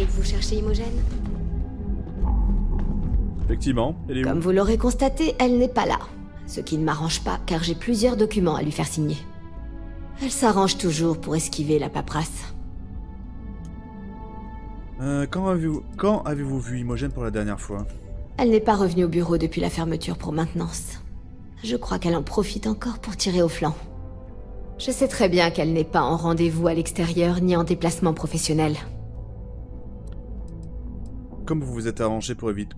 paraît que vous cherchez Imogen. Effectivement, elle est où? Comme vous l'aurez constaté, elle n'est pas là. Ce qui ne m'arrange pas, car j'ai plusieurs documents à lui faire signer. Elle s'arrange toujours pour esquiver la paperasse. Quand avez-vous vu Imogen pour la dernière fois? Elle n'est pas revenue au bureau depuis la fermeture pour maintenance. Je crois qu'elle en profite encore pour tirer au flanc. Je sais très bien qu'elle n'est pas en rendez-vous à l'extérieur ni en déplacement professionnel. Comme vous vous êtes arrangé pour éviter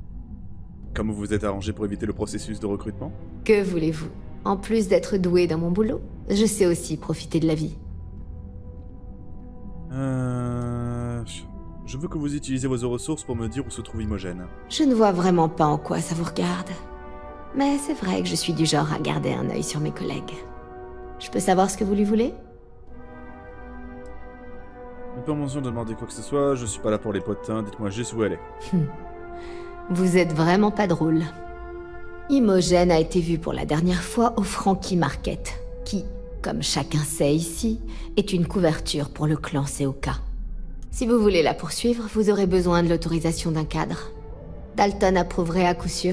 le processus de recrutement? Que voulez-vous? En plus d'être doué dans mon boulot, je sais aussi profiter de la vie. Je veux que vous utilisez vos ressources pour me dire où se trouve Imogen. Je ne vois vraiment pas en quoi ça vous regarde. Mais c'est vrai que je suis du genre à garder un œil sur mes collègues. Je peux savoir ce que vous lui voulez? Pas mention de demander quoi que ce soit, je suis pas là pour les potins, dites-moi juste où elle est. Vous êtes vraiment pas drôle. Imogen a été vue pour la dernière fois au Frankie Market, qui, comme chacun sait ici, est une couverture pour le clan Seoka. Si vous voulez la poursuivre, vous aurez besoin de l'autorisation d'un cadre. Dalton approuverait à coup sûr.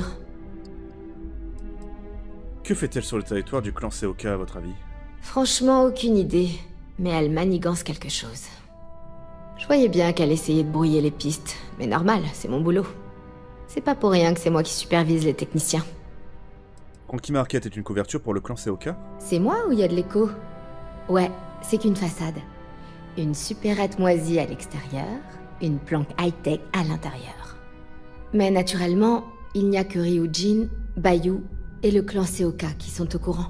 Que fait-elle sur le territoire du clan Seoka, à votre avis? Franchement, aucune idée, mais elle manigance quelque chose. Je voyais bien qu'elle essayait de brouiller les pistes, mais normal, c'est mon boulot. C'est pas pour rien que c'est moi qui supervise les techniciens. Frankie Market est une couverture pour le clan Seoka? C'est moi ou il y a de l'écho? Ouais, c'est qu'une façade. Une supérette moisie à l'extérieur, une planque high-tech à l'intérieur. Mais naturellement, il n'y a que Ryujin, Bayou et le clan Seoka qui sont au courant.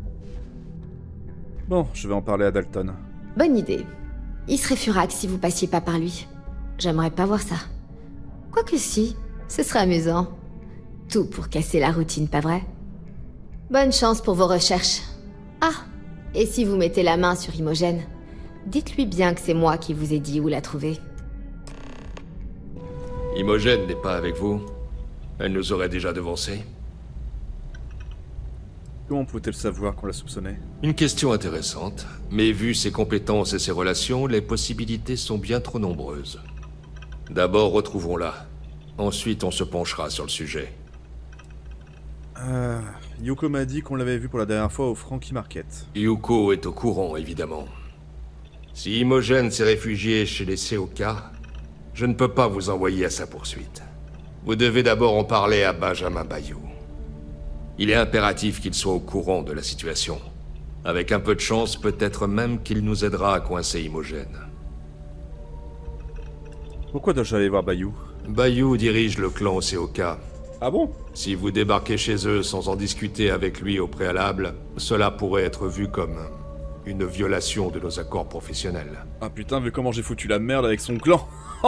Bon, je vais en parler à Dalton. Bonne idée. Il serait furax si vous passiez pas par lui. J'aimerais pas voir ça. Quoique si, ce serait amusant. Tout pour casser la routine, pas vrai? Bonne chance pour vos recherches. Ah, et si vous mettez la main sur Imogen, dites-lui bien que c'est moi qui vous ai dit où la trouver. Imogen n'est pas avec vous. Elle nous aurait déjà devancés. Comment pouvait-elle savoir qu'on la soupçonnait? Une question intéressante, mais vu ses compétences et ses relations, les possibilités sont bien trop nombreuses. D'abord, retrouvons-la. Ensuite, on se penchera sur le sujet. Yuko m'a dit qu'on l'avait vue pour la dernière fois au Frankie Market. Yuko est au courant, évidemment. Si Imogen s'est réfugiée chez les Seoka, je ne peux pas vous envoyer à sa poursuite. Vous devez d'abord en parler à Benjamin Bayou. Il est impératif qu'il soit au courant de la situation. Avec un peu de chance, peut-être même qu'il nous aidera à coincer Imogen. Pourquoi dois-je aller voir Bayou? Bayou dirige le clan Seoka. Ah bon? Si vous débarquez chez eux sans en discuter avec lui au préalable, cela pourrait être vu comme une violation de nos accords professionnels. Ah putain, vu comment j'ai foutu la merde avec son clan.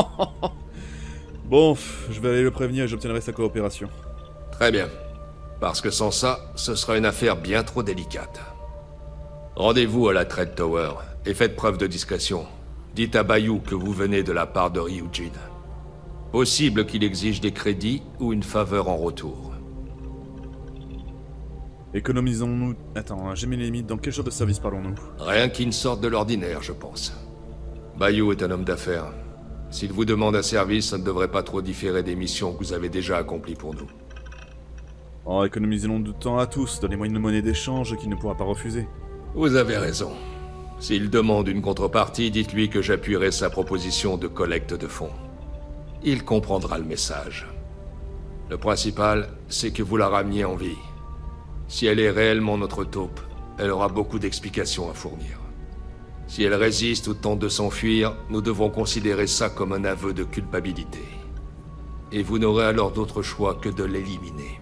Bon, je vais aller le prévenir et j'obtiendrai sa coopération. Très bien. Parce que sans ça, ce sera une affaire bien trop délicate. Rendez-vous à la Trade Tower et faites preuve de discrétion. Dites à Bayou que vous venez de la part de Ryujin. Possible qu'il exige des crédits ou une faveur en retour. Économisons-nous... Attends, j'ai mis les limites. Dans quel genre de service parlons-nous? Rien qui ne sorte de l'ordinaire, je pense. Bayou est un homme d'affaires. S'il vous demande un service, ça ne devrait pas trop différer des missions que vous avez déjà accomplies pour nous. Oh, économisons du temps à tous. Donnez-moi une monnaie d'échange qu'il ne pourra pas refuser. Vous avez raison. S'il demande une contrepartie, dites-lui que j'appuierai sa proposition de collecte de fonds. Il comprendra le message. Le principal, c'est que vous la rameniez en vie. Si elle est réellement notre taupe, elle aura beaucoup d'explications à fournir. Si elle résiste ou tente de s'enfuir, nous devons considérer ça comme un aveu de culpabilité. Et vous n'aurez alors d'autre choix que de l'éliminer.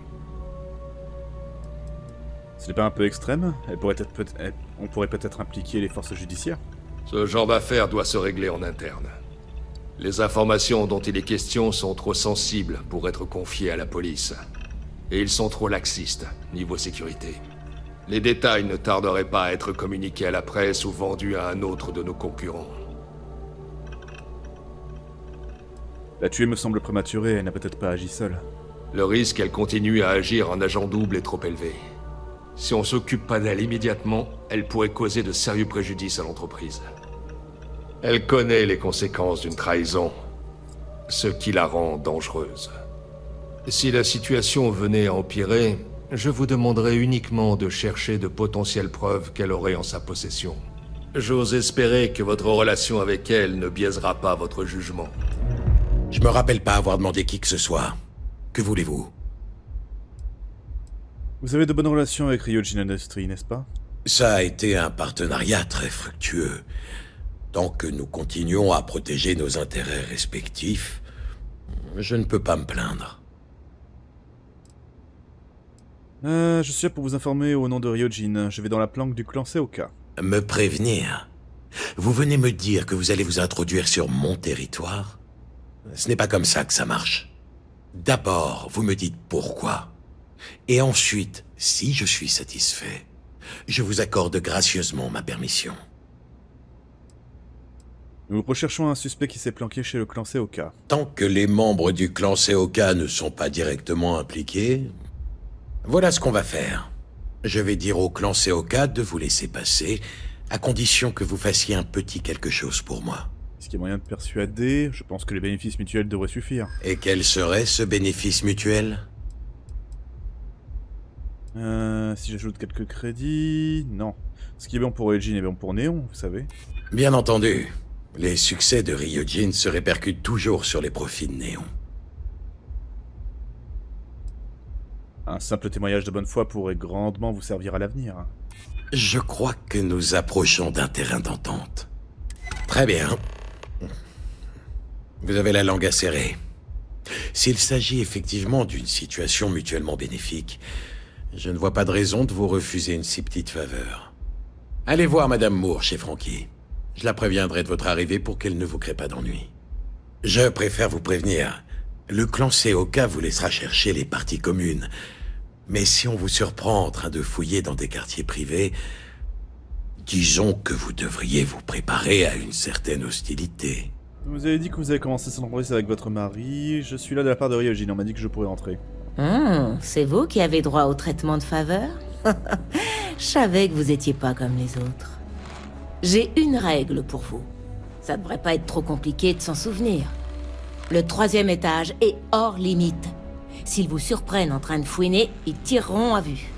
Ce n'est pas un peu extrême? On pourrait peut-être impliquer les forces judiciaires. Ce genre d'affaire doit se régler en interne. Les informations dont il est question sont trop sensibles pour être confiées à la police. Et ils sont trop laxistes, niveau sécurité. Les détails ne tarderaient pas à être communiqués à la presse ou vendus à un autre de nos concurrents. La tuer me semble prématurée, elle n'a peut-être pas agi seule. Le risque qu'elle continue à agir en agent double est trop élevé. Si on s'occupe pas d'elle immédiatement, elle pourrait causer de sérieux préjudices à l'entreprise. Elle connaît les conséquences d'une trahison, ce qui la rend dangereuse. Si la situation venait à empirer, je vous demanderais uniquement de chercher de potentielles preuves qu'elle aurait en sa possession. J'ose espérer que votre relation avec elle ne biaisera pas votre jugement. Je me rappelle pas avoir demandé qui que ce soit. Que voulez-vous? Vous avez de bonnes relations avec Ryujin Industries, n'est-ce pas? Ça a été un partenariat très fructueux. Tant que nous continuons à protéger nos intérêts respectifs, je ne peux pas me plaindre. Je suis là pour vous informer au nom de Ryujin. Je vais dans la planque du clan Seoka. Me prévenir? Vous venez me dire que vous allez vous introduire sur mon territoire? Ce n'est pas comme ça que ça marche. D'abord, vous me dites pourquoi. Et ensuite, si je suis satisfait, je vous accorde gracieusement ma permission. Nous recherchons un suspect qui s'est planqué chez le clan Seoka. Tant que les membres du clan Seoka ne sont pas directement impliqués, voilà ce qu'on va faire. Je vais dire au clan Seoka de vous laisser passer, à condition que vous fassiez un petit quelque chose pour moi. Est-ce qu'il y a moyen de persuader? Je pense que les bénéfices mutuels devraient suffire. Et quel serait ce bénéfice mutuel? Si j'ajoute quelques crédits... Non. Ce qui est bon pour Ryujin est bon pour Néon, vous savez. Bien entendu. Les succès de Ryujin se répercutent toujours sur les profits de Néon. Un simple témoignage de bonne foi pourrait grandement vous servir à l'avenir. Je crois que nous approchons d'un terrain d'entente. Très bien. Vous avez la langue acérée. S'il s'agit effectivement d'une situation mutuellement bénéfique, je ne vois pas de raison de vous refuser une si petite faveur. Allez voir Madame Moore chez Frankie. Je la préviendrai de votre arrivée pour qu'elle ne vous crée pas d'ennui. Je préfère vous prévenir. Le clan Seoka vous laissera chercher les parties communes. Mais si on vous surprend en train de fouiller dans des quartiers privés, disons que vous devriez vous préparer à une certaine hostilité. Vous avez dit que vous avez commencé cette entreprise avec votre mari. Je suis là de la part de Ryujin, on m'a dit que je pourrais rentrer. C'est vous qui avez droit au traitement de faveur? Je savais que vous étiez pas comme les autres. J'ai une règle pour vous. Ça devrait pas être trop compliqué de s'en souvenir. Le 3e étage est hors limite. S'ils vous surprennent en train de fouiner, ils tireront à vue.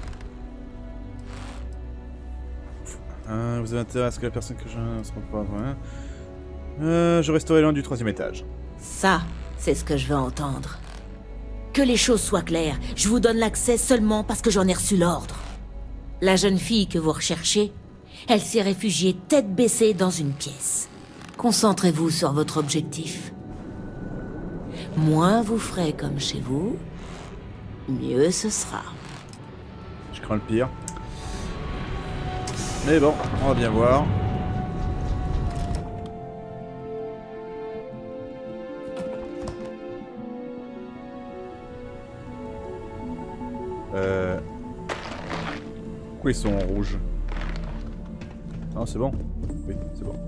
Vous avez intérêt à ce que la personne que je ne se rende pas... je resterai loin du 3e étage. Ça, c'est ce que je veux entendre. Que les choses soient claires, je vous donne l'accès seulement parce que j'en ai reçu l'ordre. La jeune fille que vous recherchez, elle s'est réfugiée tête baissée dans une pièce. Concentrez-vous sur votre objectif. Moins vous ferez comme chez vous, mieux ce sera. Je crains le pire. Mais bon, on va bien voir. Pourquoi ils sont en rouge? Ah, c'est bon. Oui, c'est bon.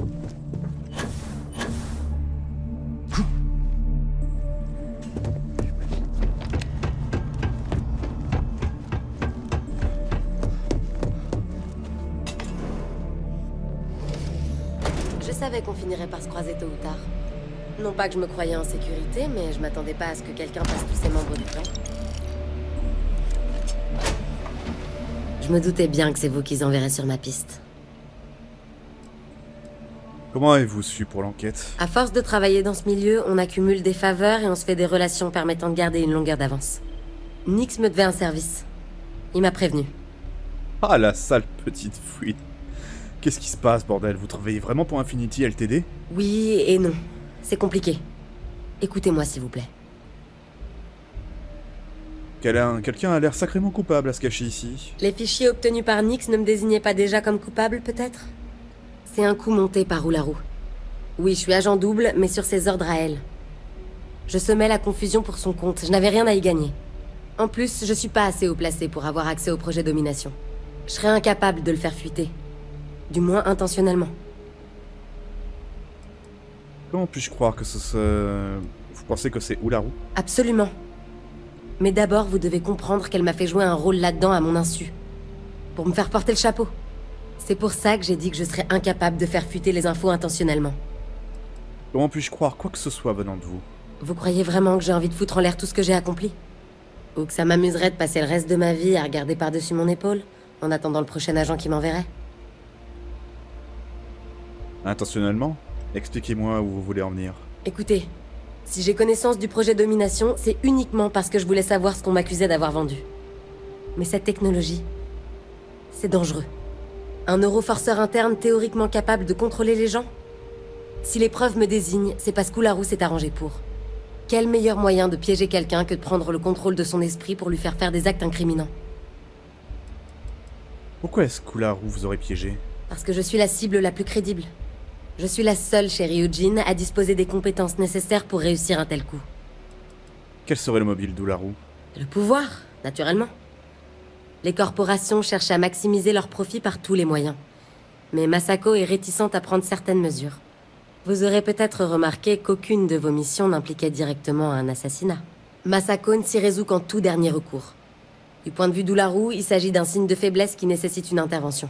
Je savais qu'on finirait par se croiser tôt ou tard. Non pas que je me croyais en sécurité, mais je m'attendais pas à ce que quelqu'un passe tous ses membres du clan. Je me doutais bien que c'est vous qu'ils enverraient sur ma piste. Comment avez-vous su pour l'enquête? À force de travailler dans ce milieu, on accumule des faveurs et on se fait des relations permettant de garder une longueur d'avance. Nix me devait un service. Il m'a prévenu. Ah, la sale petite fouine. Qu'est-ce qui se passe, bordel? Vous travaillez vraiment pour Infinity Ltd? Oui et non. C'est compliqué. Écoutez-moi, s'il vous plaît. Quelqu'un a l'air sacrément coupable à se cacher ici. Les fichiers obtenus par Nix ne me désignaient pas déjà comme coupable, peut-être? C'est un coup monté par Oularu. Oui, je suis agent double, mais sur ses ordres à elle. Je semais la confusion pour son compte, je n'avais rien à y gagner. En plus, je suis pas assez haut placé pour avoir accès au projet Domination. Je serais incapable de le faire fuiter. Du moins intentionnellement. Comment puis-je croire que vous pensez que c'est Oularu? Absolument. Mais d'abord, vous devez comprendre qu'elle m'a fait jouer un rôle là-dedans à mon insu. Pour me faire porter le chapeau. C'est pour ça que j'ai dit que je serais incapable de faire fuiter les infos intentionnellement. Comment puis-je croire quoi que ce soit venant de vous? Vous croyez vraiment que j'ai envie de foutre en l'air tout ce que j'ai accompli? Ou que ça m'amuserait de passer le reste de ma vie à regarder par-dessus mon épaule, en attendant le prochain agent qui m'enverrait? Intentionnellement? Expliquez-moi où vous voulez en venir. Écoutez, si j'ai connaissance du projet Domination, c'est uniquement parce que je voulais savoir ce qu'on m'accusait d'avoir vendu. Mais cette technologie, c'est dangereux. Un neuroforceur interne théoriquement capable de contrôler les gens? Si les preuves me désignent, c'est parce qu'Oularu s'est arrangé pour. Quel meilleur moyen de piéger quelqu'un que de prendre le contrôle de son esprit pour lui faire faire des actes incriminants? Pourquoi est-ce qu'Oularu vous aurait piégé? Parce que je suis la cible la plus crédible. Je suis la seule chez Ryujin à disposer des compétences nécessaires pour réussir un tel coup. Quel serait le mobile d'Oularu? Le pouvoir, naturellement. Les corporations cherchent à maximiser leurs profits par tous les moyens. Mais Masako est réticente à prendre certaines mesures. Vous aurez peut-être remarqué qu'aucune de vos missions n'impliquait directement un assassinat. Masako ne s'y résout qu'en tout dernier recours. Du point de vue d'Oularu, il s'agit d'un signe de faiblesse qui nécessite une intervention.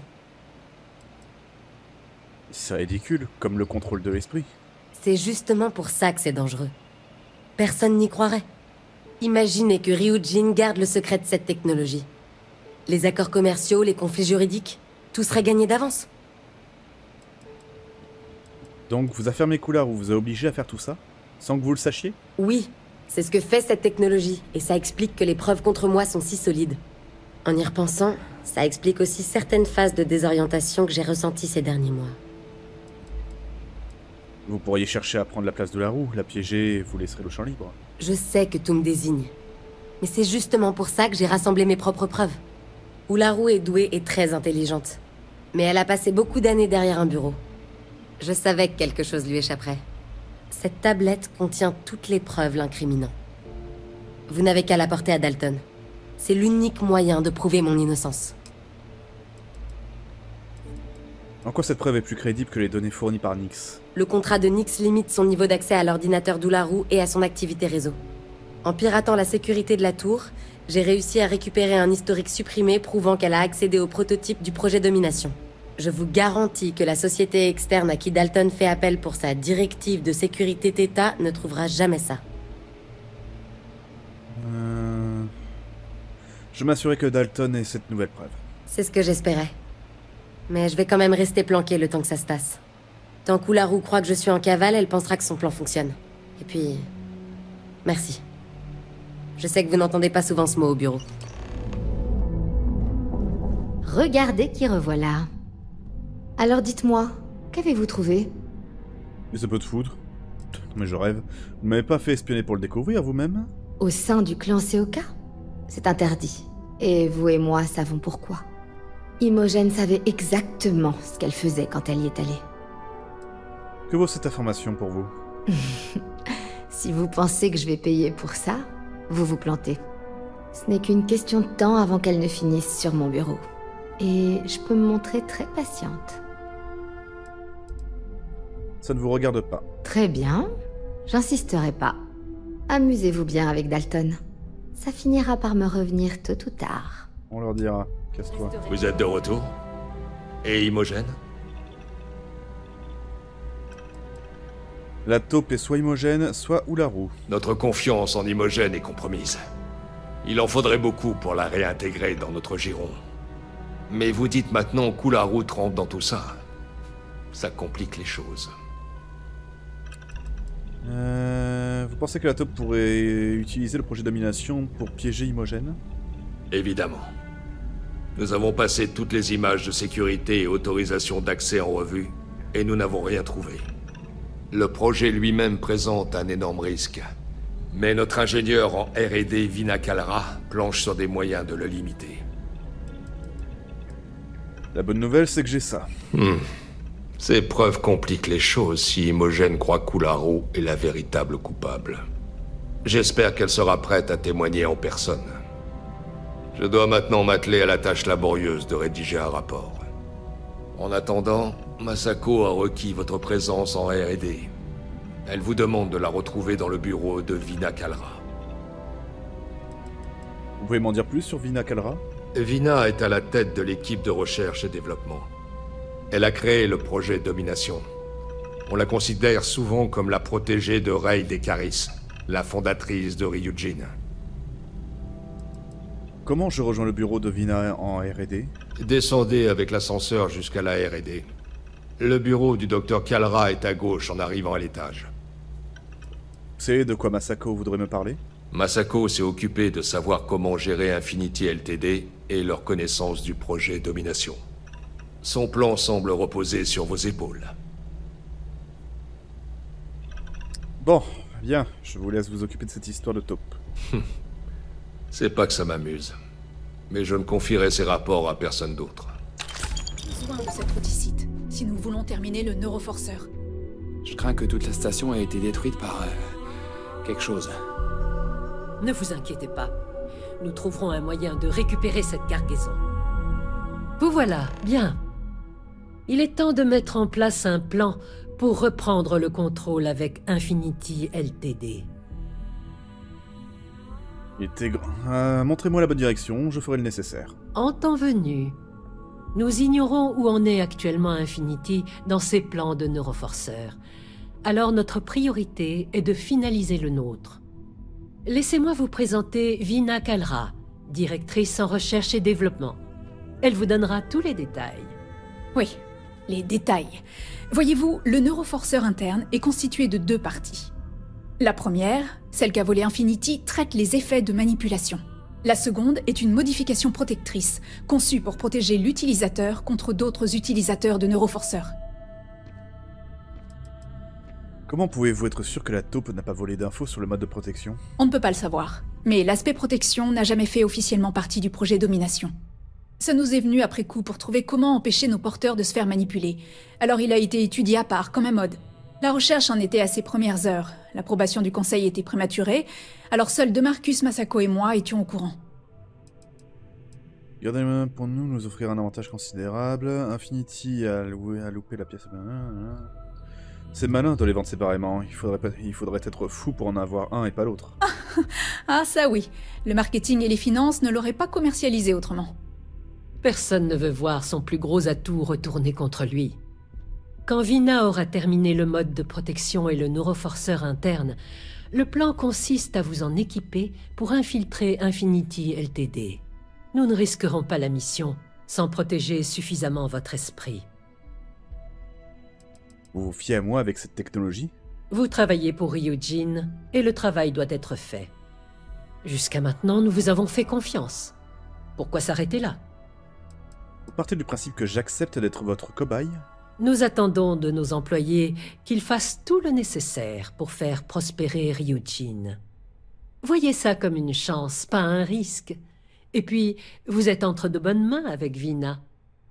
C'est ridicule, comme le contrôle de l'esprit. C'est justement pour ça que c'est dangereux. Personne n'y croirait. Imaginez que Ryujin garde le secret de cette technologie. Les accords commerciaux, les conflits juridiques, tout serait gagné d'avance. Donc vous affirmez qu'Oularu vous a obligé à faire tout ça? Sans que vous le sachiez? Oui, c'est ce que fait cette technologie, et ça explique que les preuves contre moi sont si solides. En y repensant, ça explique aussi certaines phases de désorientation que j'ai ressenties ces derniers mois. Vous pourriez chercher à prendre la place d'Oularu, la piéger et vous laisserez le champ libre. Je sais que tout me désigne. Mais c'est justement pour ça que j'ai rassemblé mes propres preuves. Oularu est douée et très intelligente. Mais elle a passé beaucoup d'années derrière un bureau. Je savais que quelque chose lui échapperait. Cette tablette contient toutes les preuves l'incriminant. Vous n'avez qu'à la porter à Dalton. C'est l'unique moyen de prouver mon innocence. En quoi cette preuve est plus crédible que les données fournies par Nyx? Le contrat de Nyx limite son niveau d'accès à l'ordinateur d'Oularu et à son activité réseau. En piratant la sécurité de la tour, j'ai réussi à récupérer un historique supprimé prouvant qu'elle a accédé au prototype du projet Domination. Je vous garantis que la société externe à qui Dalton fait appel pour sa directive de sécurité Theta ne trouvera jamais ça. Je m'assurais que Dalton ait cette nouvelle preuve. C'est ce que j'espérais. Mais je vais quand même rester planqué le temps que ça se passe. Tant qu'Oularu croit que je suis en cavale, elle pensera que son plan fonctionne. Et puis... merci. Je sais que vous n'entendez pas souvent ce mot au bureau. Regardez qui revoilà. Alors dites-moi, qu'avez-vous trouvé? Des peu de foudre. Mais je rêve. Vous ne m'avez pas fait espionner pour le découvrir vous-même? Au sein du clan Seoka? C'est interdit. Et vous et moi savons pourquoi. Imogen savait exactement ce qu'elle faisait quand elle y est allée. Que vaut cette information pour vous? Si vous pensez que je vais payer pour ça, vous vous plantez. Ce n'est qu'une question de temps avant qu'elle ne finisse sur mon bureau. Et je peux me montrer très patiente. Ça ne vous regarde pas. Très bien, j'insisterai pas. Amusez-vous bien avec Dalton. Ça finira par me revenir tôt ou tard. On leur dira, casse-toi. Vous êtes de retour? Et Imogen? La taupe est soit Imogen, soit Oularu. Notre confiance en Imogen est compromise. Il en faudrait beaucoup pour la réintégrer dans notre giron. Mais vous dites maintenant qu'Oularu trempe dans tout ça. Ça complique les choses. Vous pensez que la taupe pourrait utiliser le projet Domination pour piéger Imogen? Évidemment. Nous avons passé toutes les images de sécurité et autorisations d'accès en revue, et nous n'avons rien trouvé. Le projet lui-même présente un énorme risque. Mais notre ingénieur en R&D, Vina Kalra, planche sur des moyens de le limiter. La bonne nouvelle, c'est que j'ai ça. Ces preuves compliquent les choses si Imogen croit qu'Oularu est la véritable coupable. J'espère qu'elle sera prête à témoigner en personne. Je dois maintenant m'atteler à la tâche laborieuse de rédiger un rapport. En attendant, Masako a requis votre présence en R&D. Elle vous demande de la retrouver dans le bureau de Vina Kalra. Vous pouvez m'en dire plus sur Vina Kalra? Vina est à la tête de l'équipe de recherche et développement. Elle a créé le projet Domination. On la considère souvent comme la protégée de Rei Dekaris, la fondatrice de Ryujin. Comment je rejoins le bureau de Vina en R&D? Descendez avec l'ascenseur jusqu'à la R&D. Le bureau du docteur Kalra est à gauche en arrivant à l'étage. C'est de quoi Masako voudrait me parler? Masako s'est occupé de savoir comment gérer Infinity Ltd et leur connaissance du projet Domination. Son plan semble reposer sur vos épaules. Bon, bien, je vous laisse vous occuper de cette histoire de taupe. C'est pas que ça m'amuse, mais je ne confierai ces rapports à personne d'autre. Besoin de cette roticite, si nous voulons terminer le neuroforceur. Je crains que toute la station ait été détruite par... quelque chose. Ne vous inquiétez pas. Nous trouverons un moyen de récupérer cette cargaison. Vous voilà, bien. Il est temps de mettre en place un plan pour reprendre le contrôle avec Infinity Ltd. Il était grand. Montrez-moi la bonne direction, je ferai le nécessaire. En temps venu, nous ignorons où en est actuellement Infinity dans ses plans de neuroforceur. Alors notre priorité est de finaliser le nôtre. Laissez-moi vous présenter Vina Kalra, directrice en recherche et développement. Elle vous donnera tous les détails. Oui, les détails. Voyez-vous, le neuroforceur interne est constitué de 2 parties. La première, celle qu'a volée Infinity, traite les effets de manipulation. La seconde est une modification protectrice, conçue pour protéger l'utilisateur contre d'autres utilisateurs de neuroforceurs. Comment pouvez-vous être sûr que la taupe n'a pas volé d'infos sur le mode de protection? On ne peut pas le savoir, mais l'aspect protection n'a jamais fait officiellement partie du projet Domination. Ça nous est venu après coup pour trouver comment empêcher nos porteurs de se faire manipuler. Alors il a été étudié à part, comme un mode. La recherche en était à ses premières heures. L'approbation du conseil était prématurée, alors seuls DeMarcus, Masako et moi étions au courant. Gardez la main pour nous offrir un avantage considérable. Infinity a loupé la pièce. C'est malin de les vendre séparément. Il faudrait être fou pour en avoir un et pas l'autre. Ah ça oui, le marketing et les finances ne l'auraient pas commercialisé autrement. Personne ne veut voir son plus gros atout retourner contre lui. Quand Vina aura terminé le mode de protection et le neuroforceur interne, le plan consiste à vous en équiper pour infiltrer Infinity Ltd. Nous ne risquerons pas la mission sans protéger suffisamment votre esprit. Vous vous fiez à moi avec cette technologie? Vous travaillez pour Ryujin et le travail doit être fait. Jusqu'à maintenant, nous vous avons fait confiance. Pourquoi s'arrêter là? Vous partez du principe que j'accepte d'être votre cobaye? Nous attendons de nos employés qu'ils fassent tout le nécessaire pour faire prospérer Ryujin. Voyez ça comme une chance, pas un risque. Et puis, vous êtes entre de bonnes mains avec Vina.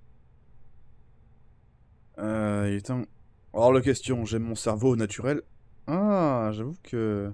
Il est temps... Hors de question, j'aime mon cerveau naturel. Ah, j'avoue que...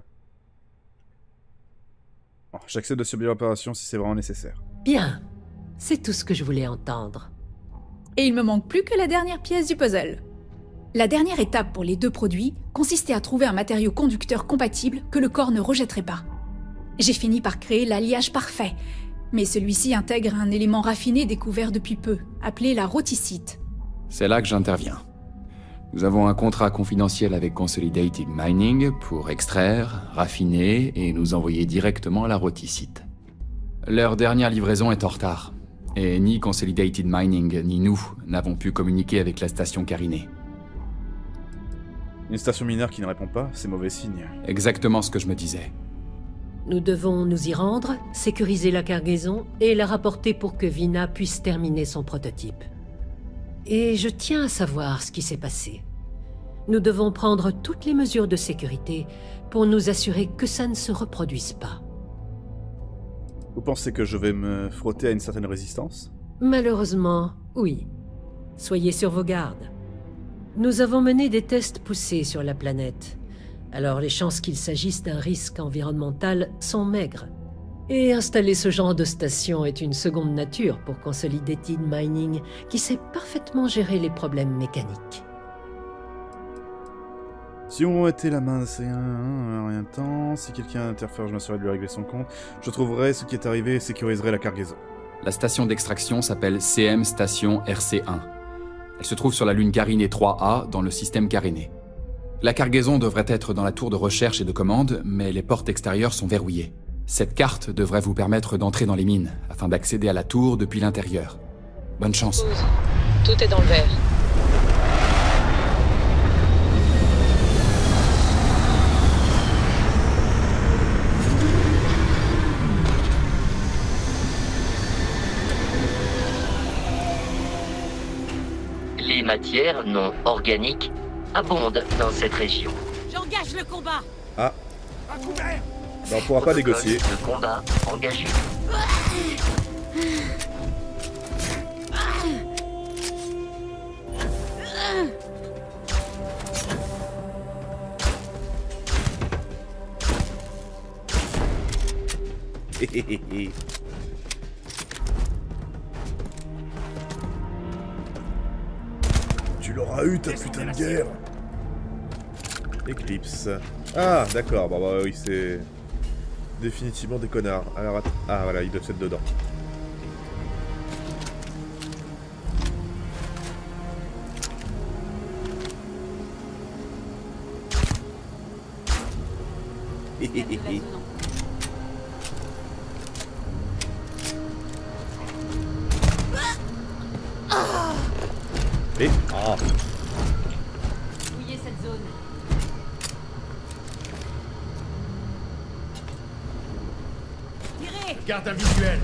Oh, j'accepte de subir l'opération si c'est vraiment nécessaire. Bien, c'est tout ce que je voulais entendre. Et il me manque plus que la dernière pièce du puzzle. La dernière étape pour les 2 produits consistait à trouver un matériau conducteur compatible que le corps ne rejetterait pas. J'ai fini par créer l'alliage parfait, mais celui-ci intègre un élément raffiné découvert depuis peu, appelé la roticite. C'est là que j'interviens. Nous avons un contrat confidentiel avec Consolidated Mining pour extraire, raffiner et nous envoyer directement à la roticite. Leur dernière livraison est en retard. Et ni Consolidated Mining, ni nous n'avons pu communiquer avec la station Carinée. Une station minière qui ne répond pas, c'est mauvais signe. Exactement ce que je me disais. Nous devons nous y rendre, sécuriser la cargaison et la rapporter pour que Vina puisse terminer son prototype. Et je tiens à savoir ce qui s'est passé. Nous devons prendre toutes les mesures de sécurité pour nous assurer que ça ne se reproduise pas. Vous pensez que je vais me frotter à une certaine résistance? Malheureusement, oui. Soyez sur vos gardes. Nous avons mené des tests poussés sur la planète. Alors les chances qu'il s'agisse d'un risque environnemental sont maigres. Et installer ce genre de station est une seconde nature pour Consolidated Mining, qui sait parfaitement gérer les problèmes mécaniques. Si on mettait la main, c'est rien de temps. Si quelqu'un interfère, je m'assurerai de lui régler son compte. Je trouverai ce qui est arrivé et sécuriserai la cargaison. La station d'extraction s'appelle CM Station RC1. Elle se trouve sur la lune Carinée 3A dans le système Carinée. La cargaison devrait être dans la tour de recherche et de commande, mais les portes extérieures sont verrouillées. Cette carte devrait vous permettre d'entrer dans les mines, afin d'accéder à la tour depuis l'intérieur. Bonne chance. Pause. Tout est dans le vert. Les matières non organiques abondent dans cette région. J'engage le combat. Ah. Ben, on pourra pas négocier. Le combat engagé. Tu l'auras eu ta putain de guerre. Eclipse. Ah d'accord, bon bah oui c'est... Définitivement des connards. Alors ah voilà, ils doivent être dedans. Et ah. Fouillez cette zone. Tirez. Garde un visuel.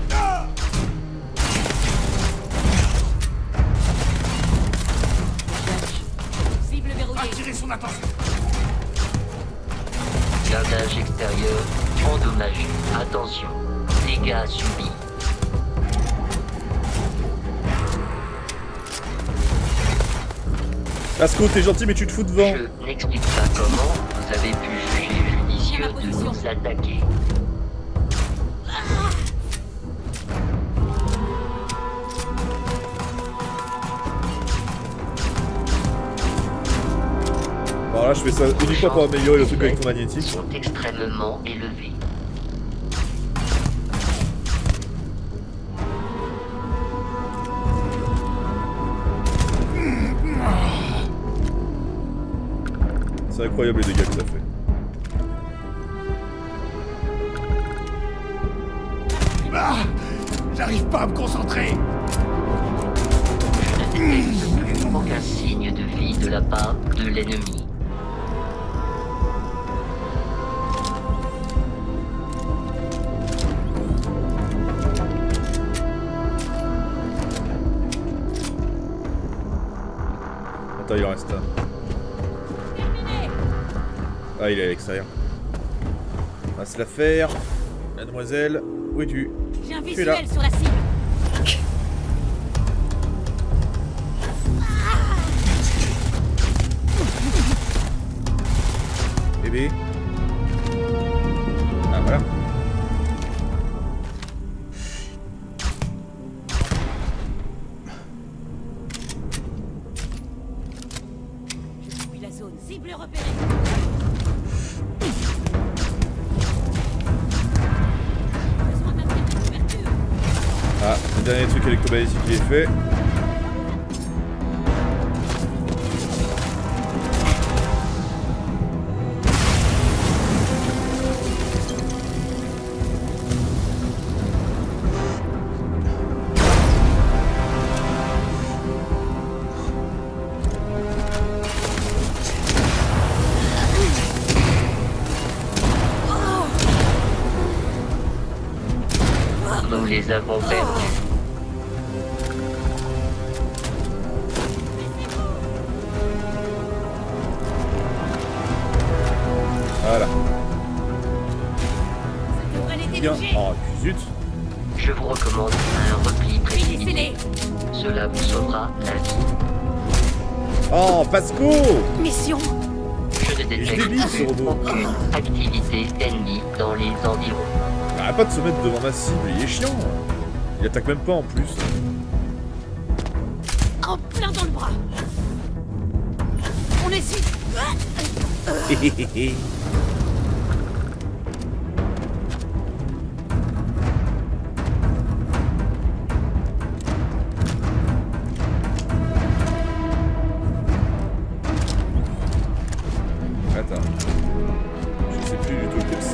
Cible verrouillée. Attirez son attention. Blindage extérieur endommagé. Attention. Dégâts subis. Lasco, t'es gentil mais tu te fous devant. Je n'explique pas comment vous avez pu juger judicieux de nous attaquer. Bon là je fais ça uniquement pour améliorer le truc électromagnétique. Sont extrêmement élevés. C'est incroyable les dégâts que ça fait. Ah, j'arrive pas à me concentrer. Je ne détecte plus aucun signe de vie de la part de l'ennemi. Attends, il en reste un. Ah, il est à l'extérieur. On va se la faire. Mademoiselle, où es-tu? J'ai un Tu es là. visuel sur la cible. Bébé. Ah, voilà. Je suis la zone. Cible repérée. Besoin d'un tir de couverture. Ah, le dernier truc électromagnétique qui est fait. Nous les avons perdus. Voilà. Ça devrait les Bien. déloger. Oh, zut. Je vous recommande un repli précipité. Finissez-les. Cela vous sauvera la vie. Oh, Pasco. Mission. Je ne Je détecte débile, ce robot. aucune activité ennemie dans les environs. Il arrête pas de se mettre devant ma cible, il est chiant. Il attaque même pas en plus. En plein dans le bras. On les suit.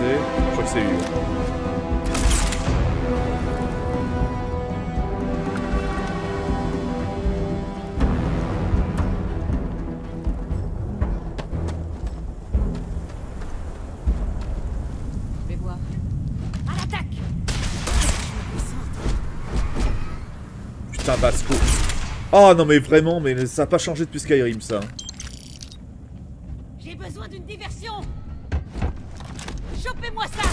c'est. Je crois que c'est lui. Je vais voir. À l'attaque! Putain, Basco. Oh non mais vraiment, mais ça a pas changé depuis Skyrim ça. J'ai besoin d'une diversion! Chopez-moi ça!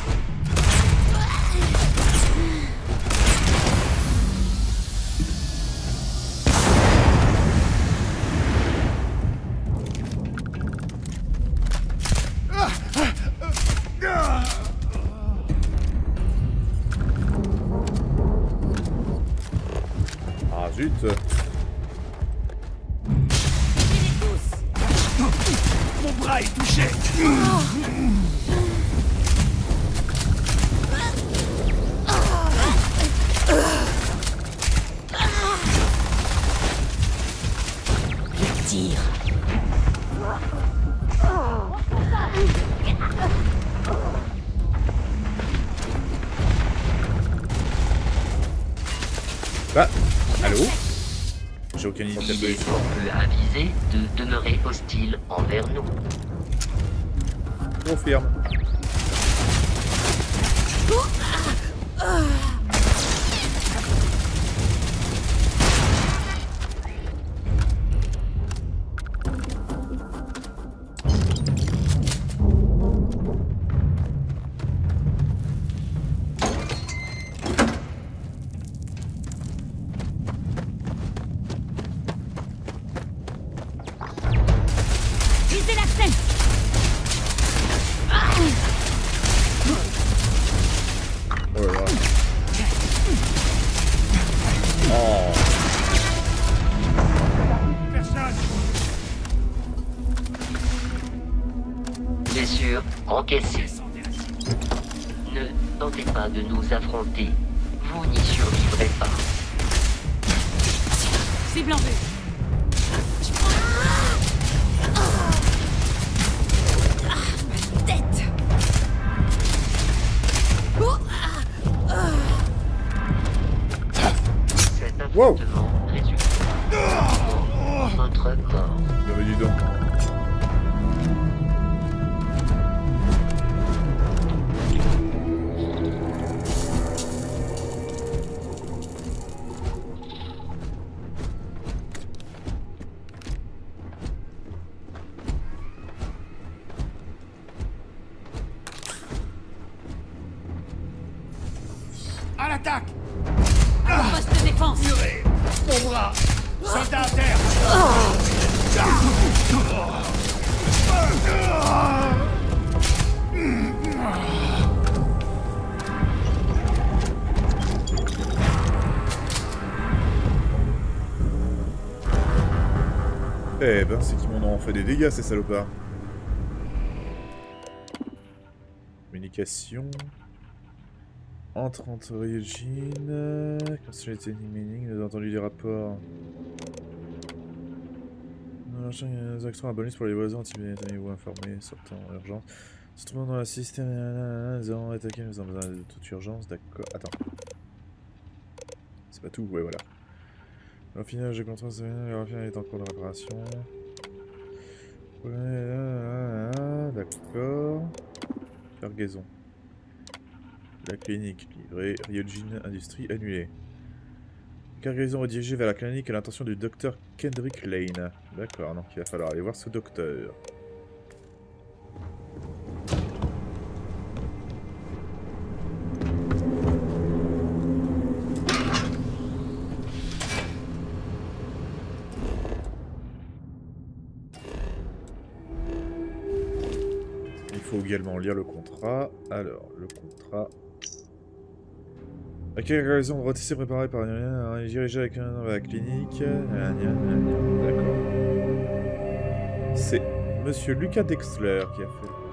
Ah zut. Mon bras est touché. Je tire. Bah, allô? J'ai aucune idée de Il est fort peu avisé de demeurer hostile envers nous. Confirme. Visez la scène! Oh là là. Oh. Blessure encaissée. Ne tentez pas de nous affronter. Vous n'y survivrez pas. Cible en vue! Tête! Cet affrontement résultera en votre mort. Non mais dis donc. À l'attaque. Poste de défense! Mon bras. Soldat à terre. Eh ben, c'est qu'ils m'en ont fait des dégâts, ces salopards. Communication. Entre Ryujin. Consultation Mining, nous avons entendu des rapports. Des actions à bonus pour les voisins, tenez-vous informés, sortant en urgence. Se trouvant dans le système, nous avons attaqué, nous avons besoin de toute urgence, d'accord. Attends. C'est pas tout, ouais, voilà. Au final, je contrôle, le raffinage est en cours de réparation. D'accord. Cargaison. La clinique livrée. Ryujin Industries annulée. Cargaison redirigée vers la clinique à l'intention du docteur Kendrick Lane. D'accord, donc il va falloir aller voir ce docteur. Il faut également lire le contrat. Alors, le contrat... La cargaison de rôtissée préparée par dirigée avec un dans la clinique. D'accord. C'est Monsieur Lucas Dexler qui a fait...